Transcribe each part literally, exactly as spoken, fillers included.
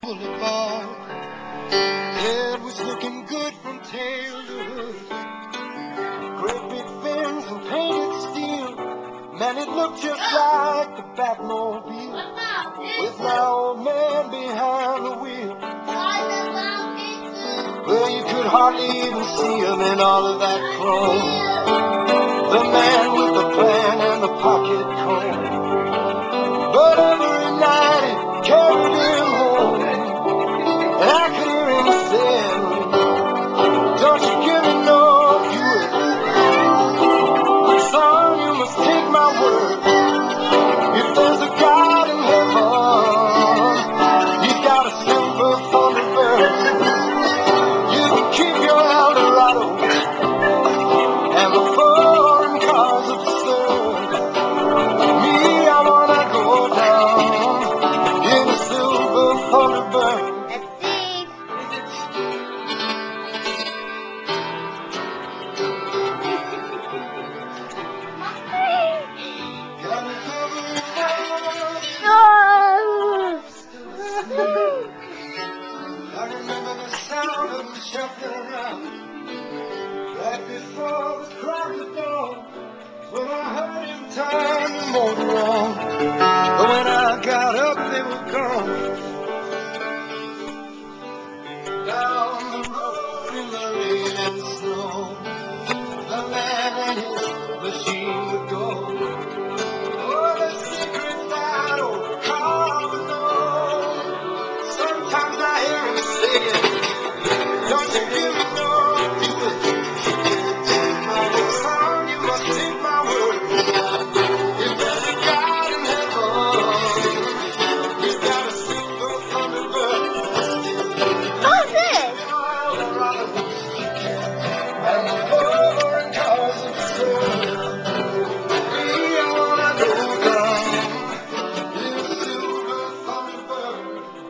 Boulevard. It was looking good from tail to hood. Great big fins and painted steel. Man, it looked just like the Batmobile. With my old man behind the wheel. Well, you could hardly even see him in all of that chrome. The man with the plan and the pocket comb. But every night it carried him home. And I could hear him saying, don't you give me no fuel. Son, you must take my word. If there's a God in heaven, he's got a silver Thunderbird. You can keep your Eldorado and the foreign cars absurd. Me, I wanna go down in a silver Thunderbird. I remember the sound of him shuffling around right before the crack of dawn. When I heard him turn the motor on, but when I got up, they were gone. Down the road in the rain and snow, the man and his machine would go. Oh, the secret that old car would know. Sometimes I hear him singing, don't you give me no fuel. Son, you must take my word. If there's a God in heaven, he's got a silver Thunderbird. Who's this? And the foreign cars absurd. Me, I wanna go down in a silver Thunderbird.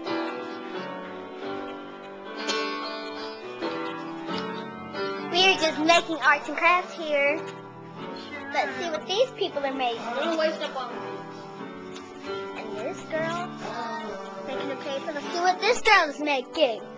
We're just making arts and crafts here. Let's see what these people are making. Don't waste up on me. And this girl making a paper. Let's see what this girl's making.